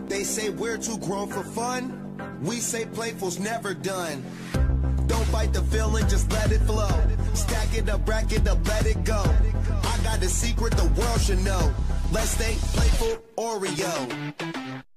They say we're too grown for fun. We say playful's never done. Don't fight the feeling, just let it flow. Stack it up, rack it up, let it go. I got a secret the world should know. Let's stay playful, Oreo.